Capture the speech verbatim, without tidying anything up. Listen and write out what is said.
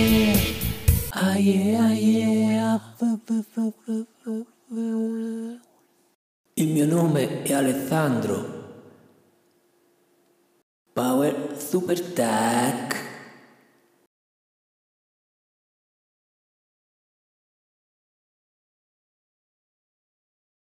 Ah yeah, ah yeah. f- f- f- f- f- f- Il mio nome è Alessandro. Power Super Tech.